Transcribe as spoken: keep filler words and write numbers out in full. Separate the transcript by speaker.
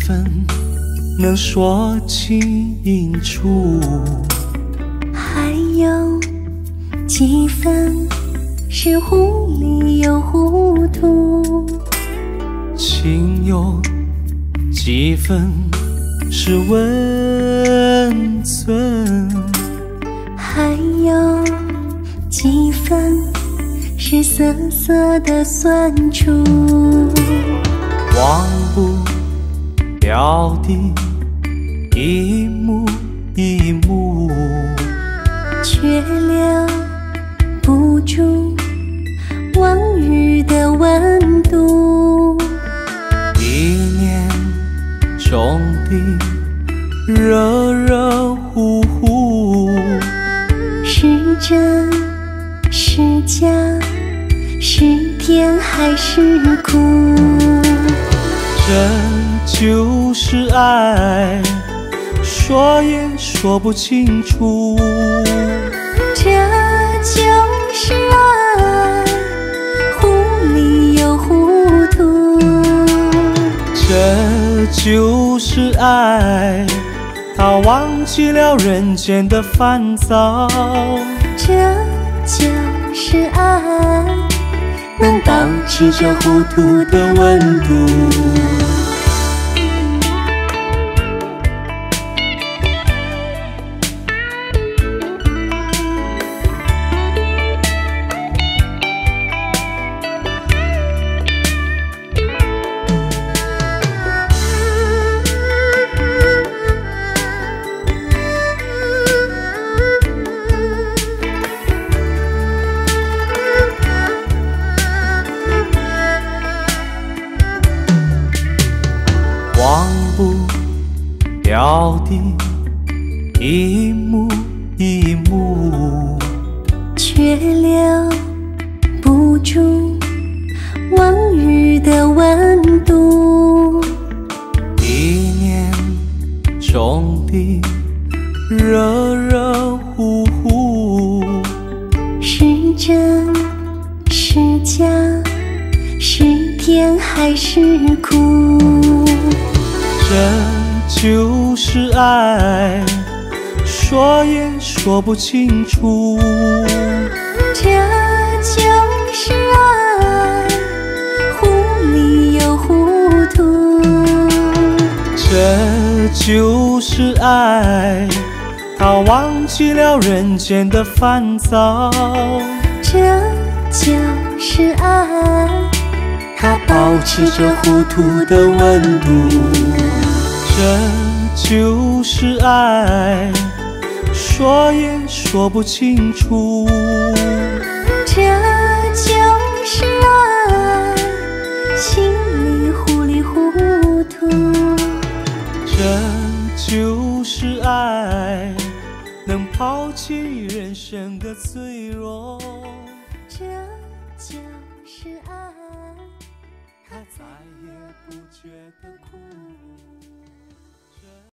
Speaker 1: 分能说清楚？
Speaker 2: 还有几分是糊里又糊涂？
Speaker 1: 情有几分是温存？
Speaker 2: 还有几分是涩涩的酸楚？
Speaker 1: 忘不了的一幕一幕，
Speaker 2: 却留不住往日的温度。
Speaker 1: 一念中的热热乎乎，
Speaker 2: 是真是假，是甜还是苦？
Speaker 1: 这就是爱，说也说不清楚。
Speaker 2: 这就是爱，糊里又糊涂。
Speaker 1: 这就是爱，他忘记了人间的烦躁。
Speaker 2: 这就是爱，能保持着糊涂的温度。
Speaker 1: 忘不了的一幕一幕，
Speaker 2: 却留不住往日的温度。
Speaker 1: 一念中的热热乎乎，
Speaker 2: 是真是假，是甜还是苦？
Speaker 1: 这就是爱，说也说不清楚。
Speaker 2: 这就是爱，糊里又糊涂。
Speaker 1: 这就是爱，他忘记了人间的烦躁。
Speaker 2: 这就是爱，它保持着糊涂的温度。
Speaker 1: 这就是爱，说也说不清楚。
Speaker 2: 这就是爱，心里糊里糊涂。
Speaker 1: 这就是爱，能抛弃人生的脆弱。
Speaker 2: 这就是爱，
Speaker 1: 他再也不觉得苦。